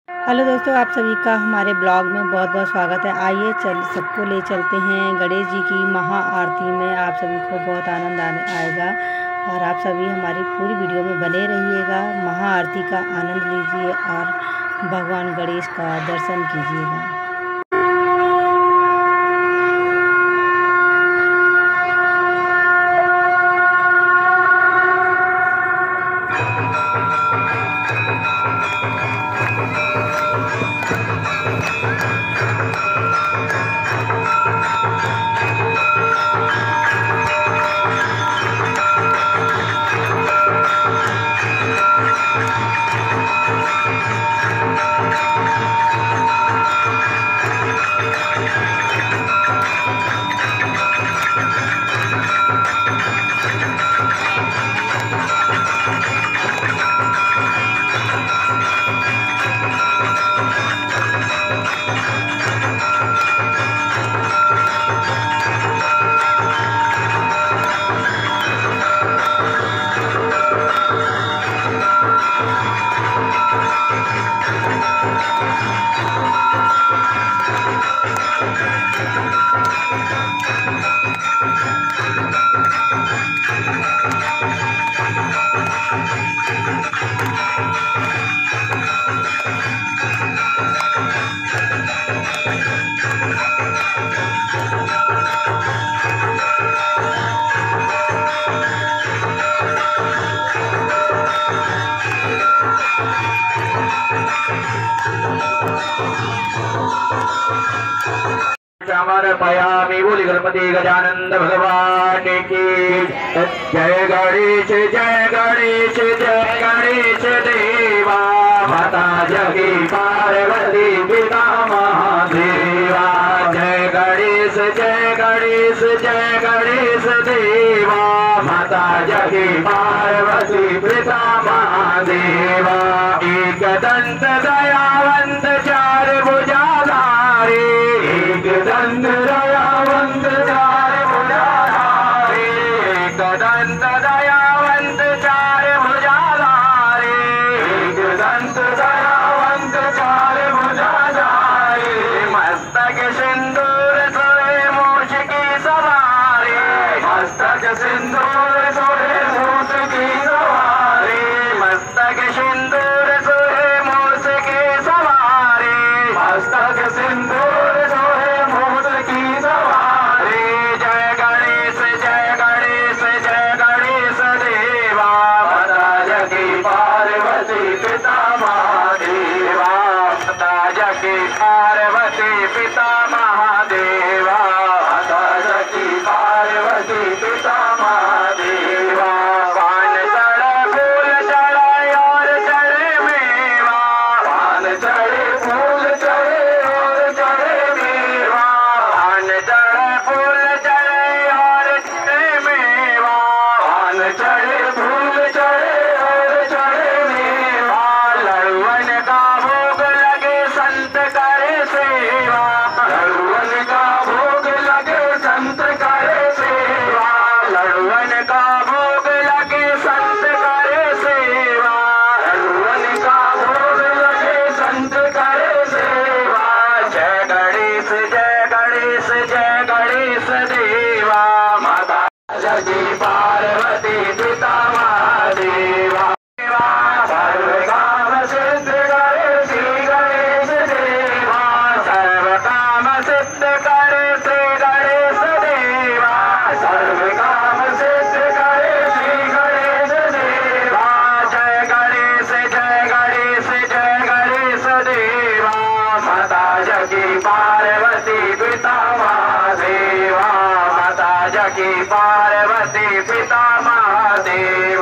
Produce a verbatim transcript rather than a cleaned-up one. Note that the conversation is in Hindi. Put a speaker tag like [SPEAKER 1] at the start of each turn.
[SPEAKER 1] हेलो दोस्तों, आप सभी का हमारे ब्लॉग में बहुत बहुत स्वागत है। आइए चल सबको ले चलते हैं गणेश जी की महा आरती में। आप सभी को बहुत आनंद आने आएगा और आप सभी हमारी पूरी वीडियो में बने रहिएगा। महा आरती का आनंद लीजिए और भगवान गणेश का दर्शन कीजिएगा।
[SPEAKER 2] समर्पयामि। बोली गणपति गजानंद भगवान की जय। गणेश जय गणेश जय गणेश देवा, माता जगी पार्वती पिता महादेवा। जय गणेश जय गणेश जय गणेश देवा, माता जगी पार्वती पिता महादेवा। एक दंत दयावंत चार भुजाधारी, एक दंत दयावंत चार भुजाधारी, एक दंत दयावंत चार भुजाधारी, एक दंत दयावंत चार भुजाधारी। मस्तक सिंदूर सोहे मूष की सवारी, मस्तक सिंदूर सोहे मूष की सवारी, मस्तक सिंदूर सोहे मूष की सवारी, मस्तक सिंदूर पार्वती पिता महादेवा, माता जगी पार्वती पिता महादेवा। पान चढ़े फूल चढ़े और चढ़े मेवा, पान चढ़े फूल चढ़े और चढ़े मेवा, पान चढ़े फूल चढ़े और चढ़े मेवा, पान चढ़े फूल चढ़े और चढ़े मेवा। लड़ुअन का भोग लगे संत करे सेवा, लड़ुअन का भोग लगे संत करे सेवा, लड़ुअन का भोग लगे संत करे सेवा, लड़ुअन का भोग लगे संत करे सेवा। जय गणेश जय गणेश जय गणेश देवा, माता जगी पार्वती पिता महादेवा। सर्व काम सिद्ध करे श्री गणेश देवा, सर्व काम सिद्ध करे श्री गणेश देवा, सर्व काम सिद्ध करे श्री गणेश देवा। जय गणेश जय गणेश जय गणेश देवा, माता जगी पार्वती पिता महादेवा, माता जगी पार्वती पिता महादेवा।